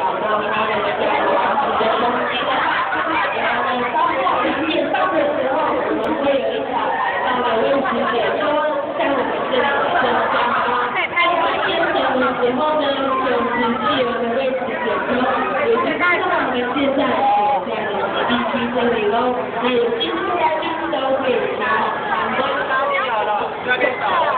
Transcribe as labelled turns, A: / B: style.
A: 找到他的一个的东西的话，然后超过10点半的时候，我们会有一条海上的问题解说，像我们这里的生姜花，在先前的时候呢，有自由的位置解说，也是在我们现在所在的地区这里喽，那有兴趣的听众都可以拿好参观。